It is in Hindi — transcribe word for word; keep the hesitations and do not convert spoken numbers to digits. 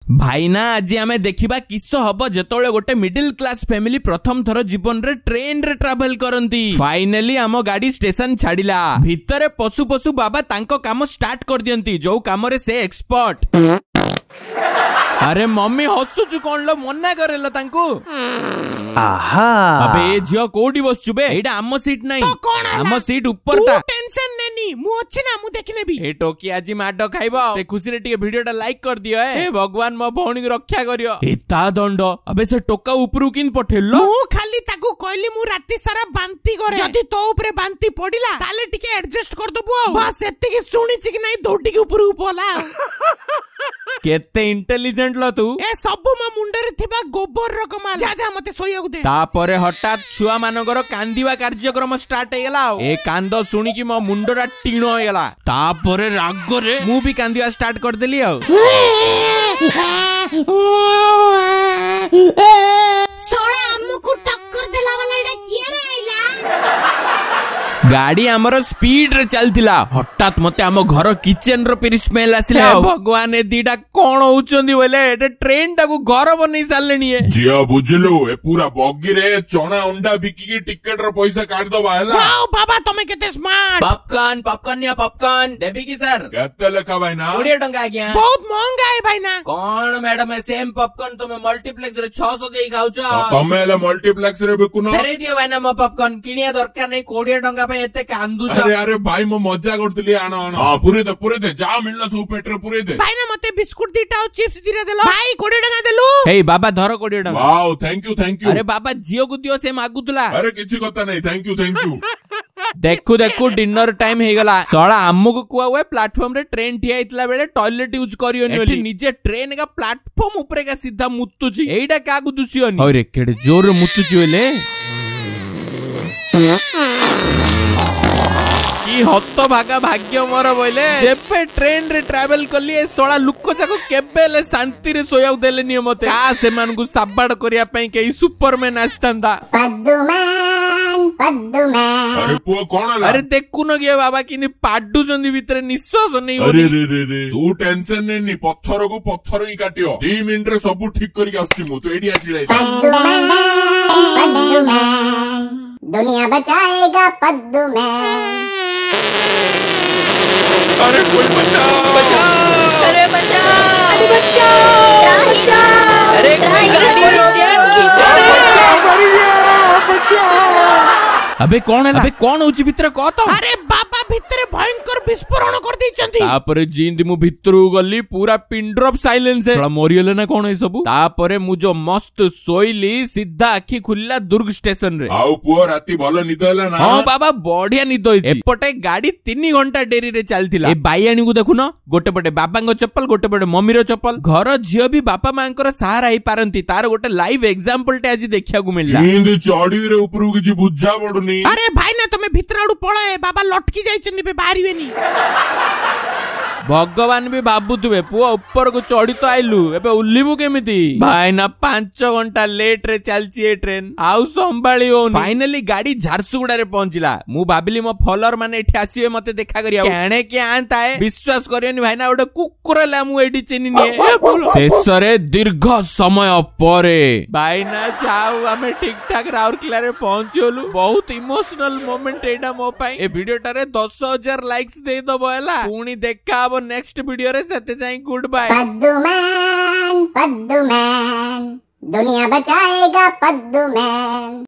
भाईना आज आमे देखिबा किस हबो जेतोळे गोटे मिडिल क्लास फैमिली प्रथम थर जीवन रे ट्रेन रे ट्रैवल करंती। फाइनली आमो गाड़ी स्टेशन छाड़िला। भितरे पशु पशु बाबा तांको काम स्टार्ट कर दियंती जो काम रे से एक्सपर्ट। अरे मम्मी हसुचु कोन लो मना करेलो तांको। आहा अबे ए झियो कोडी बसचु बे एडा आमो सीट नाही तो कोन आमो सीट ऊपर ता। टेंशन नेनी मु अछि ना मु देखि नेबी। ए टोकी आजी माडो खाइबो से खुशी रे टिके वीडियो टा लाइक कर दियो ए ए भगवान मो भौणी को रक्षा करियो। एता दंड अबे से टोका ऊपरू किन पठेलो। मु खाली ताको कहली मु राती सारा बांती करे जदी तो ऊपर बांती पडिला ताले टिके एडजस्ट कर दबो बस एते की सुनिछि कि नाही दोटी के ऊपर पोला। केते इंटेलिजेंट लो तू ए सबु म मुंडरे थिबा गोबर रो कमाल जा जा मते सोइयाकू दे। तापरे हठात छुआ मानकर कांदिवा कार्यक्रम स्टार्ट हे गेला। ए कांदो सुनी कि मो मुंडरा टीणो हे गेला। तापरे राग रे मु भी कांदिवा स्टार्ट कर देली आ। सोळा हमकु टक्कर देला वाला एडा किए रे आइला। गाड़ी आमर स्पीड रे चलतिला हठात मते आम घर किचन रो पेरी स्मेल आसिला। भगवान ए दीटा कोन होउचंदी बोले एटे ट्रेन टाकू घर बनै सालनी है जिया बुझलो ए पूरा बग्गी रे चना अंडा बिकी की टिकट रो पैसा काट दबा हला। वाओ बाबा तमे केते स्मार्ट। पॉपकॉर्न पॉपकॉर्न या पॉपकॉर्न देबी की सर केते लेखा भाईना बीस टंका आज्ञा बहुत महंगा है भाईना। कोन मैडम ए सेम पॉपकॉर्न तुमे मल्टीप्लेक्स रे छह सौ देई खाउछो तमे ले मल्टीप्लेक्स रे बिकुनो फेरे दियो भाईना मो पॉपकॉर्न किनिया दरकार नै बीस टंका पे एते कांदू छ। अरे अरे भाई मो मजा करतली आनो आनो हां पूरे दे पूरे दे जा मिलला सु पेट रे पूरे दे। भाईना मते बिस्कुट दीटा और चिप्स दीरा देलो भाई बीस टंका देलु। हे बाबा धरो बीस टंका। Wow thank you thank you. अरे बाबा जियो को दियो से मागुतला। अरे किछि कथा नै थैंक यू थैंक यू। देखु देखु डिनर टाइम हे गला सळा आम्मु कुआ हुए प्लेटफॉर्म रे ट्रेन ठिया हितला बेले टॉयलेट यूज करियोनी ओली निजे ट्रेन का प्लेटफॉर्म ऊपर का सीधा मुत्तुची एइडा का गु दुसियोनी। अरे केडे जोर मुत्तुची होले की हत्तो भागा भाग्य मोर बोले जेपे ट्रेन रे ट्रैवल करली ए सोळा लुक्को जाको केबेले शांति रे सोया देले नि मते का से मान को साबाड करिया पई के सुपरमैन आस्तांदा। पद्दुमैन पद्दुमैन अरे पुओ कोन हला। अरे देखु न गे बाबा किनि पाडु जंदी भीतर निश्वास नै अरे रे रे रे तू टेंशन नै नी पत्थर को पत्थर ही काटियो दो मिनिट रे सब ठीक करी आसी मु तो एडी आछि लाई। पद्दुमैन पद्दुमैन दुनिया बचाएगा पद्दुमैन। अरे कोई बचाओ बचाओ अरे बचाओ अरे बचाओ बचाओ अरे अबे कौन है अबे कौन होची भीतर कह तो। अरे बाबा भीतर भयंकर विस्फोरण कर दैचंती। तापरे जींद मु भितरु गली पूरा पिन ड्रॉप साइलेंस है। साला मरियले ना कोन है सब। तापरे मु जो मस्त सोइली सीधा आखी खुल्ला दुर्ग स्टेशन रे। आउ पुओ राती भलो निद हला ना। हां बाबा बढ़िया निद होइची। एपटे गाड़ी तीन घंटा डेरी रे चलतिला। ए बाईयानी को देखुनो गोटे पटे बाबांगो चप्पल गोटे पटे मम्मी रो चप्पल। घर झियो भी बापा मांकर सहारा ही पारंती तार गोटे लाइव एग्जांपल टे आज देखिया को मिलला। नींद चढ़ी रे ऊपर किछि बुझा पडुनी। अरे भाई ना तुम भीतर आडू पळे बाबा लटकी जाइछन बे बाहरिवेनी। भगवान भी भाबुथुबे पुओ ऊपर को चढ़ी तो आइलु एबे उल्लीबु केमिति। भाई ना पांच घंटा लेट रे चलची ए ट्रेन आउ संभाली होनी। फाइनली गाड़ी झारसुगुड़ा रे पहुंचिला। मु भाबिली मो फॉलोअर माने एठी आसीबे मते देखा करिया केणे के आंता है विश्वास करियोनी भाई ना ओडे कुकुर ला मु एठी चिनी निए। शेषरे दीर्घ समय परे भाई ना जाऊ हमें ठीक ठाक राउरकेला रे पहुंचियोलु। बहुत इमोशनल मोमेंट एटा मो पाई। ए वीडियो टारे दस हज़ार लाइक्स दे दबो हला पुनी देखा अब नेक्स्ट वीडियो रे सते जाई गुड बाय। पद्दुमैन पद्दुमैन दुनिया बचाएगा पद्दुमैन।